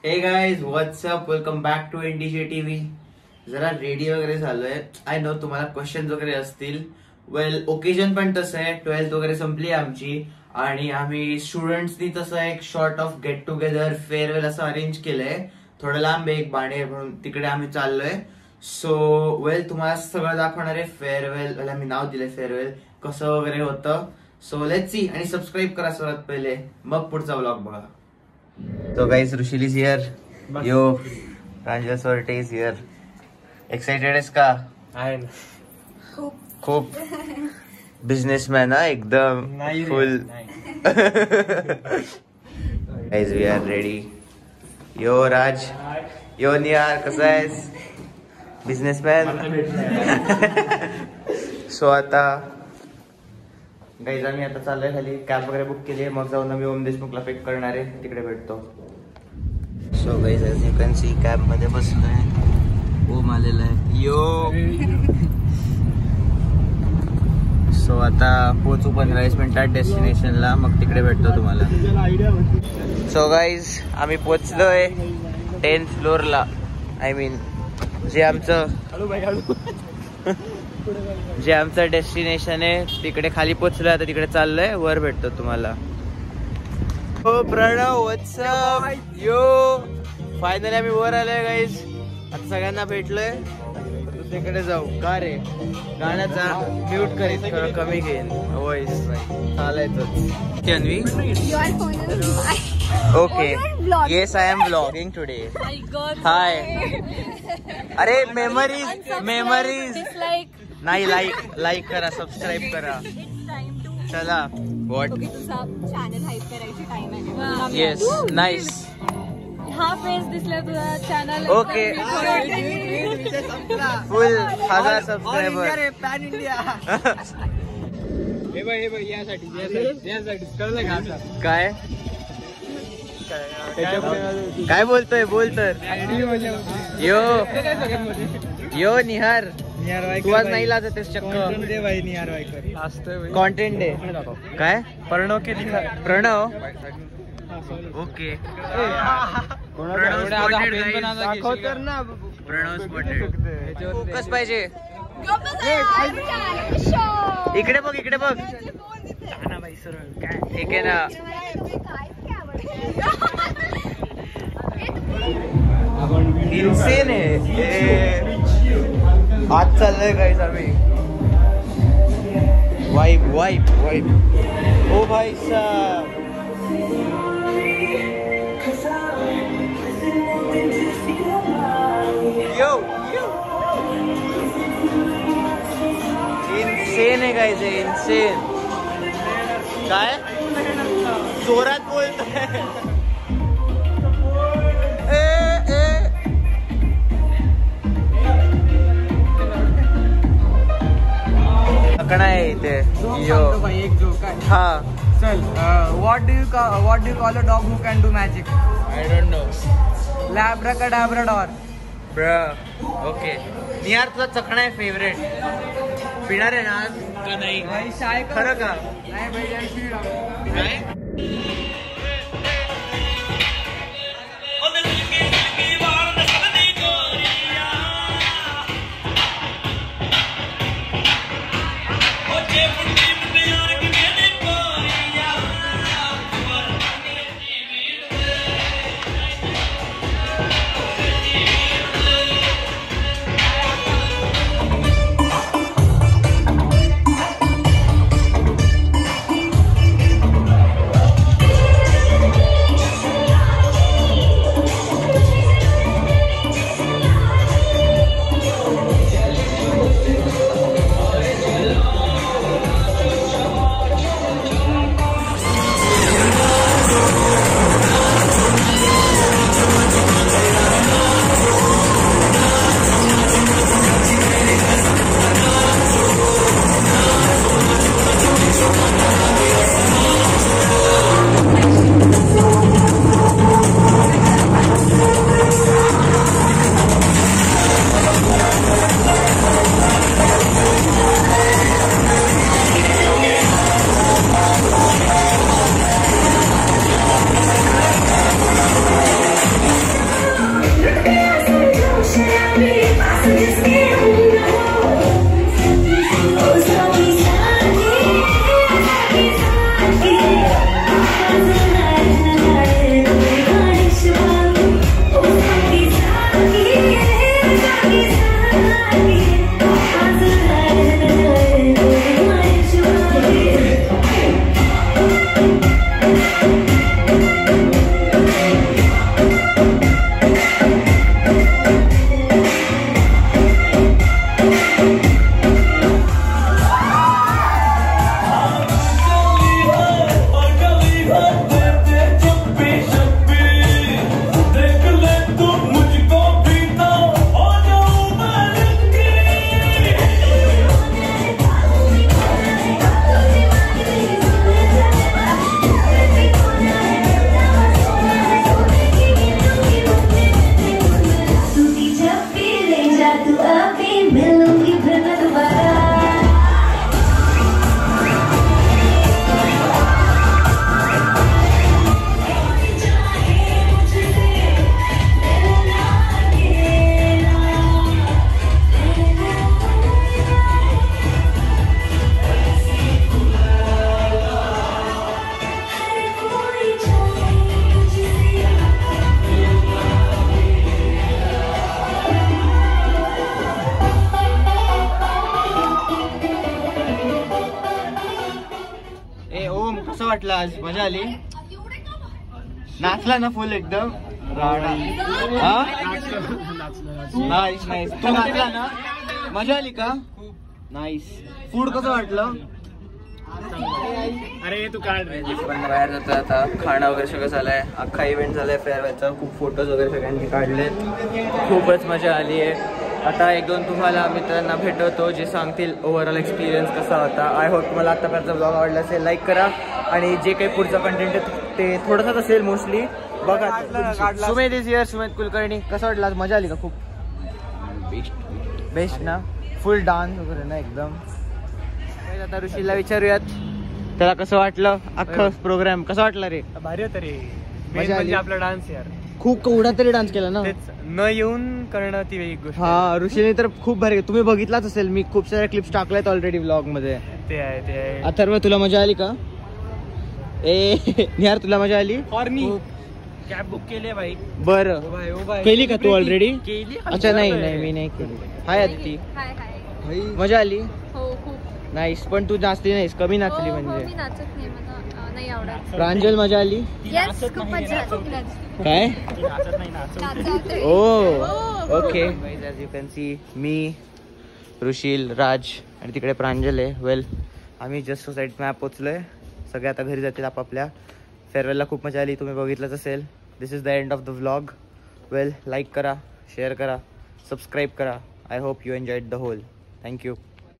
हे guys what's up, welcome back to NDJ TV. जरा ready वगैरे झालोय. आय नो तुम्हाला क्वेश्चन वगैरे असतील. वेल, ओकेजन पण तसं आहे. 12th वगैरे संपली आमची आणि आम्ही स्टुडंट्सनी तसं एक sort of get together farewell असं अरेंज केलंय. थोडं लांब एक बाणेर म्हणून तिकडे आम्ही चाललोय. सो वेल, तुम्हाला सगळं दाखवणार आहे. फेअरवेल मी नाव दिलंय फेअरवेल, कसं वगैरे होतं. So let's see. आणि सबस्क्राईब करा सर्वात पहिले, मग पुढचा व्लॉग बघा. So guys, Rushil is here. Yo, Pranjal Sorte is here. Excited is का? आहे खूप businessman हा एकदम full. Guys, we are ready. Yo Raj, yo Niyar, कसा आहेस? Businessman. So आता गाईज आम्ही आता चाललोय खाली. कॅब वगैरे बुक केली आहे. मग जाऊन आम्ही ओम देशमुखला पिक करणार आहे. तिकडे भेटतो. So guys, as you can see cab मध्ये बसलोय. ओम आलेला आहे. यो. सो आता पोहोचू 15-20 मिनिटात डेस्टिनेशनला. मग तिकडे भेटतो तुम्हाला. सो गाईज, आम्ही पोहोचलोय 10th फ्लोअरला. आय मीन जे आमचं डेस्टिनेशन आहे तिकडे खाली पोहोचलोय. आता तिकडे चाललोय. वर भेटतो तुम्हाला. हो प्रणव, व्हॉट्सअप. यो, फायनली आम्ही वर आलोय गाईज. आता सगळ्यांना भेटलोय. तिकडे जाऊ. का रे, गाण्याचा म्यूट करीत थोडं कमी घेईन व्हॉइस. चालायचंच. Anvi, okay. Yes, I am blogging today. Hi. अरे मेमरीज नाही. लाईक करा, सबस्क्राईब करा. चला. व्हॉट? चॅनल हाईप करायची टाइम आहे. Yes, nice. हा फेस दिसला तुझा channel. Okay. Full 1000 subscriber. Pan India. हे बाई यासाठी कळलं का? काय बोलतोय? बोल तर. यो निहार, तू आज नाही लाजत चक्क. Content day. काय प्रणव के प्रणव. ओके. फोकस पाहिजे. इकडे बघ, इकडे बघ. ठीक आहे ना. इन्सेन आहे. आज चाललंय गाईज आम्ही. वाईब. ओ भाई साहब. यो इन्सेन आहे गाईज. इन्सेन. काय जोरात बोलतोय. आहे इथे. एक जोक आहे. हा, चल. What do you call a dog who can do magic? I don't know. Labracadabrador. Okay. Nihar, तुझा चकणा आहे फेवरेट. पिणार आहे ना आज का नाही? खरं का? काय? वाटलं आज? मजा आली? नाचला ना फुल एकदम? Nice nice. तू नाचला ना? मजा आली का? नाईस. फूड कसं वाटलं? अरे तू काढ रे. पण बाहेर जातो आता. खाणं वगैरे सगळं झालंय. अख्खा इव्हेंट झालाय फेअरवेलचा. खूप फोटोज वगैरे सगळ्यांनी काढले. खूपच मजा आली आहे. आता एक दोन तुम्हाला मित्रांना भेटवतो जे सांगतील ओव्हरऑल एक्सपिरियन्स कसा होता. आय होप तुम्हाला आतापर्यंत ब्लॉग आवडला असेल. लाईक करा आणि जे काही पुढचं कंटेंट आहे ते थोडंसंच असेल मोस्टली. बघा. Sumedh is here. सुमेध कुलकर्णी. कसं वाटलं आज? मजा आली का? खूप बेस्ट ना. फुल डान्स वगैरे ना एकदम. आता ऋषीला विचारूयात त्याला कसं वाटलं अख्खं प्रोग्राम. कसा वाटला रे? भारी होतं रे. मजा आली. म्हणजे आपला डान्स यार. खूप केवढा तरी डान्स केला ना. तेच न येऊन करणं ती वेगळी गोष्ट. हा ऋषीने तर खूप भारी. तुम्ही बघितलाच असेल. मी खूप साऱ्या क्लिप्स टाकल्यात ऑलरेडी ब्लॉग मध्ये. ते आहे. अथर्व तुला मजा आली का? यार तुला मजा आली? कॅब बुक केली भाई. बरं केली का तू ऑलरेडी? केली. अच्छा नाही मी नाही केली. हाय अदिती. हाय हाय. मजा आली? हो खूप. नाईस. पण तू नाचली नाहीस. कमी नाचली मी म्हणजे. नाचत नाही. मला नाही आवडत. प्रांजल मजा आली? येस खूप मजा आली. काय? नाचत. Oh okay. As you can see मी, ऋषील, राज आणि तिकडे प्रांजल आहे. वेल आम्ही जस्ट सोसायटी मॅप पोचलोय. सगळे आता घरी जातील आपापल्या. फेअरवेलला खूप मजा आली. तुम्ही बघितलंच असेल. This is the end of the vlog. Well like करा, शेअर करा, सबस्क्राईब करा. I hope you enjoyed the whole. Thank you.